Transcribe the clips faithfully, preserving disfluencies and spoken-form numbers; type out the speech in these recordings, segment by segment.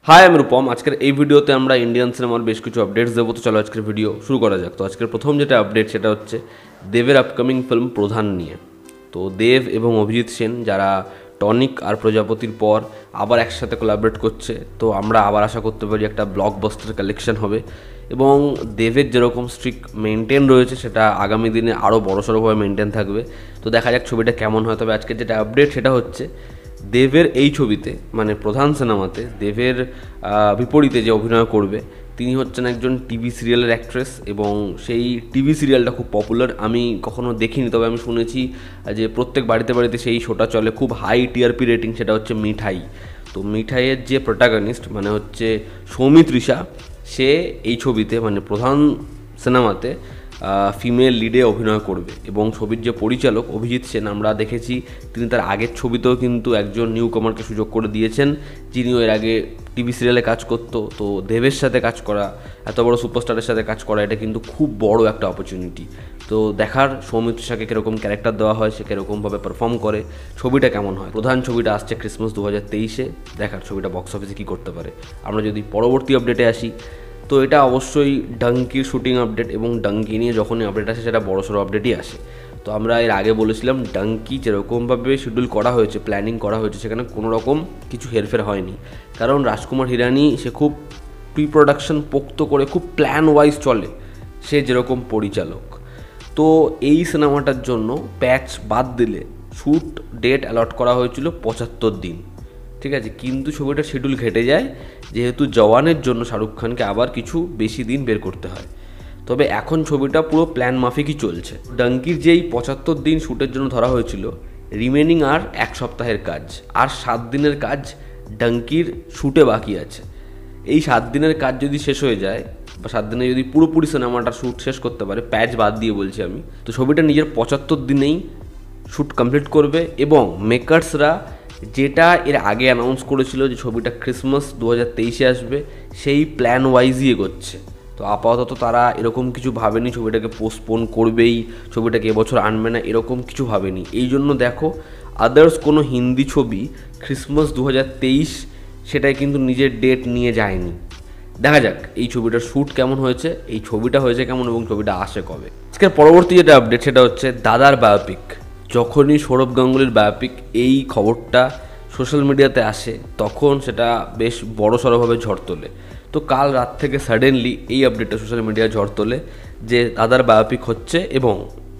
High আমি রূপম। আজকের এই ভিডিওতে আমরা ইন্ডিয়ান সিনেমার বেশ কিছু আপডেটস দেবো। তো চলো আজকের ভিডিও শুরু করা যাক। তো আজকের প্রথম যেটা আপডেট সেটা হচ্ছে দেবের আপকামিং ফিল্ম প্রধান নিয়ে। তো দেব এবং অভিজিৎ সেন যারা টনিক আর প্রজাপতির পর আবার একসাথে কোলাবরেট করছে, তো আমরা আবার আশা করতে পারি একটা ব্লকবাস্টার কালেকশন হবে এবং দেবের যেরকম স্ট্রিক মেনটেন রয়েছে সেটা আগামী দিনে আরও বড়সড়ভাবে মেনটেন থাকবে। তো দেখা যাক ছবিটা কেমন হয়। তবে আজকের যেটা আপডেট সেটা হচ্ছে দেবের এই ছবিতে মানে প্রধান সিনেমাতে দেবের বিপরীতে যে অভিনয় করবে তিনি হচ্ছেন একজন টিভি সিরিয়ালের অ্যাক্ট্রেস এবং সেই টিভি সিরিয়ালটা খুব পপুলার। আমি কখনো দেখিনি, তবে আমি শুনেছি যে প্রত্যেক বাড়িতে বাড়িতে সেই শোটা চলে, খুব হাই টিআরপি রেটিং। সেটা হচ্ছে মিঠাই। তো মিঠাইয়ের যে প্রোটাগনিস্ট মানে হচ্ছে সৌমিত্রিষা, সে এই ছবিতে মানে প্রধান সিনেমাতে ফিমেল লিডে অভিনয় করবে এবং ছবির যে পরিচালক অভিজিৎ সেন, আমরা দেখেছি তিনি তার আগের ছবিতেও কিন্তু একজন নিউ কমারকে সুযোগ করে দিয়েছেন যিনিও এর আগে টিভি সিরিয়ালে কাজ করতো। তো দেবের সাথে কাজ করা, এত বড় সুপারস্টারের সাথে কাজ করা, এটা কিন্তু খুব বড় একটা অপরচুনিটি। তো দেখার সৌমিত্রিষাকে কীরকম ক্যারেক্টার দেওয়া হয়, সে কীরকমভাবে পারফর্ম করে, ছবিটা কেমন হয়। প্রধান ছবিটা আসছে ক্রিসমাস দু হাজার তেইশে। দেখার ছবিটা বক্স অফিসে কী করতে পারে। আমরা যদি পরবর্তী আপডেটে আসি, তো এটা অবশ্যই ডাঙ্কির শুটিং আপডেট এবং ডাঙ্কি নিয়ে যখনই আপডেট আসে সেটা বড়সড় আপডেটই আসে। তো আমরা এর আগে বলেছিলাম ডাঙ্কি যেরকমভাবে শিডিউল করা হয়েছে, প্ল্যানিং করা হয়েছে, সেখানে কোনো রকম কিছু হেরফের হয়নি। কারণ রাজকুমার হিরানি সে খুব প্রি প্রোডাকশন পোক্ত করে খুব প্ল্যান ওয়াইজ চলে, সে যেরকম পরিচালক। তো এই সিনেমাটার জন্য প্যাচ বাদ দিলে শ্যুট ডেট অ্যালট করা হয়েছিল পঁচাত্তর দিন, ঠিক আছে। কিন্তু ছবিটা শিডিউল ঘেটে যায় যেহেতু জওয়ানের জন্য শাহরুখ খানকে আবার কিছু বেশি দিন বের করতে হয়। তবে এখন ছবিটা পুরো প্ল্যান মাফিকই চলছে। ডাঙ্কির যেই পঁচাত্তর দিন শ্যুটের জন্য ধরা হয়েছিল, রিমেনিং আর এক সপ্তাহের কাজ আর সাত দিনের কাজ ডাঙ্কির শ্যুটে বাকি আছে। এই সাত দিনের কাজ যদি শেষ হয়ে যায় বা সাত দিনে যদি পুরোপুরি সিনেমাটার শ্যুট শেষ করতে পারে, প্যাচ বাদ দিয়ে বলছি আমি, তো ছবিটা নিজের পঁচাত্তর দিনেই শ্যুট কমপ্লিট করবে এবং মেকার্সরা যেটা এর আগে অ্যানাউন্স করেছিল যে ছবিটা ক্রিসমাস দু হাজার তেইশে আসবে, সেই প্ল্যান ওয়াইজই এগোচ্ছে। তো আপাতত তারা এরকম কিছু ভাবেনি ছবিটাকে পোস্টপোন করবেই, ছবিটাকে এবছর আনবে না, এরকম কিছু ভাবেনি। এই জন্য দেখো আদার্স কোনো হিন্দি ছবি ক্রিসমাস দু হাজার তেইশ সেটাই কিন্তু নিজের ডেট নিয়ে যায়নি। দেখা যাক এই ছবিটার শ্যুট কেমন হয়েছে, এই ছবিটা হয়েছে কেমন এবং ছবিটা আসে কবে। আজকের পরবর্তী যেটা আপডেট সেটা হচ্ছে দাদার বায়োপিক। যখনই সৌরভ গাঙ্গুলির বায়োপিক এই খবরটা সোশ্যাল মিডিয়াতে আসে তখন সেটা বেশ বড় সড়োভাবে ঝড় তোলে। তো কাল রাত থেকে সাডেনলি এই আপডেটটা সোশ্যাল মিডিয়ায় ঝড় তোলে যে দাদার বায়োপিক হচ্ছে এবং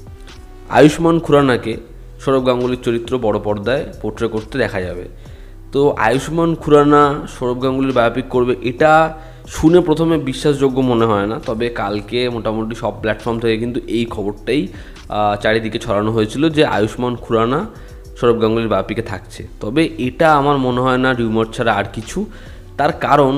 আয়ুষ্মান খুরানাকে সৌরভ গাঙ্গুলির চরিত্র বড় পর্দায় পোর্ট্রে করতে দেখা যাবে। তো আয়ুষ্মান খুরানা সৌরভ গাঙ্গুলির বায়োপিক করবে, এটা শুনে প্রথমে বিশ্বাসযোগ্য মনে হয় না। তবে কালকে মোটামুটি সব প্ল্যাটফর্ম থেকে কিন্তু এই খবরটাই চারিদিকে ছড়ানো হয়েছিল যে আয়ুষ্মান খুরানা সৌরভ গাঙ্গুলির বায়োপিকে থাকছে। তবে এটা আমার মনে হয় না রিউমার ছাড়া আর কিছু। তার কারণ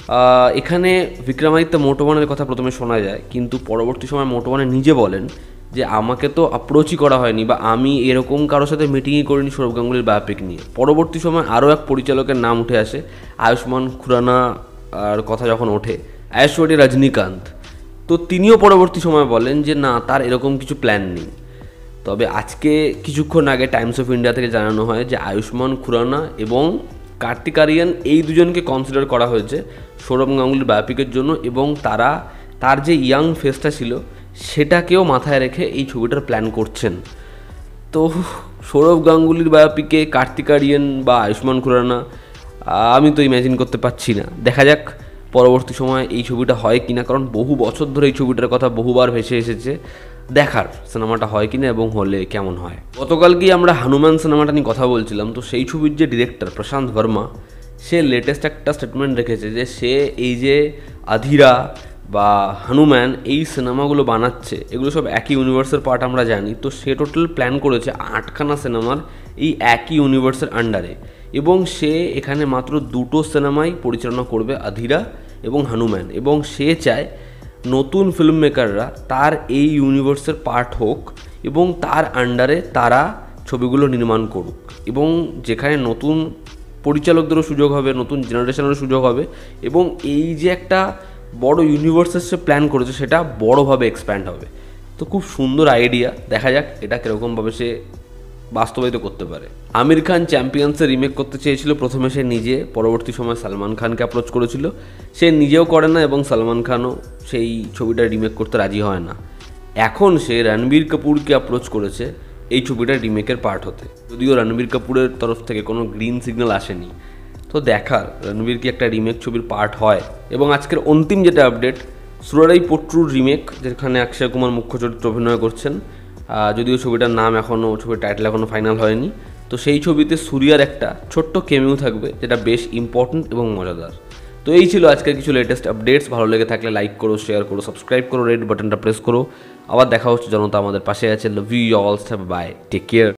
এখানে বিক্রমাদিত্য মোটোবানের কথা প্রথমে শোনা যায়, কিন্তু পরবর্তী সময় মোটোবানে নিজে বলেন যে আমাকে তো অ্যাপ্রোচই করা হয়নি বা আমি এরকম কারোর সাথে মিটিংই করিনি সৌরভ গাঙ্গুলির বায়োপিক নিয়ে। পরবর্তী সময় আরও এক পরিচালকের নাম উঠে আসে আয়ুষ্মান খুরানা আর কথা যখন ওঠে, ঐশ্বরিয়া রজনীকান্ত। তো তিনিও পরবর্তী সময় বলেন যে না, তার এরকম কিছু প্ল্যান নেই। তবে আজকে কিছুক্ষণ আগে টাইমস অফ ইন্ডিয়া থেকে জানানো হয় যে আয়ুষ্মান খুরানা এবং কার্তিক আরিয়ান এই দুজনকে কনসিডার করা হয়েছে সৌরভ গাঙ্গুলির বায়োপিকের জন্য এবং তারা তার যে ইয়াং ফেসটা ছিল সেটাকেও মাথায় রেখে এই ছবিটার প্ল্যান করছেন। তো সৌরভ গাঙ্গুলির বায়োপিকে কার্তিক আরিয়ান বা আয়ুষ্মান খুরানা আমি তো ইম্যাজিন করতে পারছি না। দেখা যাক পরবর্তী সময় এই ছবিটা হয় কিনা, কারণ বহু বছর ধরে এই ছবিটার কথা বহুবার ভেসে এসেছে। দেখার সিনেমাটা হয় কিনা এবং হলে কেমন হয়। গতকালকেই আমরা হনুমান সিনেমাটা নিয়ে কথা বলছিলাম। তো সেই ছবির যে ডিরেক্টর প্রশান্ত বর্মা, সে লেটেস্ট একটা স্টেটমেন্ট রেখেছে যে সে এই যে আধিরা বা হনুমান এই সিনেমাগুলো বানাচ্ছে এগুলো সব একই ইউনিভার্সের পার্ট আমরা জানি। তো সে টোটাল প্ল্যান করেছে আটখানা সিনেমার এই একই ইউনিভার্সের আন্ডারে এবং সে এখানে মাত্র দুটো সিনেমাই পরিচালনা করবে, আধিরা এবং হনুমান। এবং সে চায় নতুন ফিল্ম মেকাররা তার এই ইউনিভার্সের পার্ট হোক এবং তার আন্ডারে তারা ছবিগুলো নির্মাণ করুক এবং যেখানে নতুন পরিচালকদেরও সুযোগ হবে, নতুন জেনারেশনেরও সুযোগ হবে এবং এই যে একটা বড় ইউনিভার্সের সে প্ল্যান করেছে সেটা বড়োভাবে এক্সপ্যান্ড হবে। তো খুব সুন্দর আইডিয়া, দেখা যাক এটা কীরকমভাবে সে বাস্তবায়িত করতে পারে। আমির খান চ্যাম্পিয়ন্সের রিমেক করতে চেয়েছিল প্রথমে সে নিজে, পরবর্তী সময় সালমান খানকে অ্যাপ্রোচ করেছিল, সে নিজেও করে না এবং সালমান খানও সেই ছবিটা রিমেক করতে রাজি হয় না। এখন সে রণবীর কাপুরকে অ্যাপ্রোচ করেছে এই ছবিটা রিমেকের পার্ট হতে, যদিও রণবীর কাপুরের তরফ থেকে কোনো গ্রিন সিগন্যাল আসেনি। তো দেখার রণবীর কি একটা রিমেক ছবির পার্ট হয়। এবং আজকের অন্তিম যেটা আপডেট, সুরারাই পোট্টুর রিমেক, যেখানে অক্ষয় কুমার মুখ্য চরিত্রে অভিনয় করছেন, যদিও ছবিটার নাম এখনও, ছবির টাইটেল এখনও ফাইনাল হয়নি। তো সেই ছবিতে সূর্যার একটা ছোট্ট কেমিও থাকবে, যেটা বেশ ইম্পর্ট্যান্ট এবং মজাদার। তো এই ছিল আজকের কিছু লেটেস্ট আপডেটস। ভালো লেগে থাকলে লাইক করো, শেয়ার করো, সাবস্ক্রাইব করো, রেড বাটনটা প্রেস করো। আবার দেখা হচ্ছে, জনতা আমাদের পাশে আছে। Love you all, bye, take care.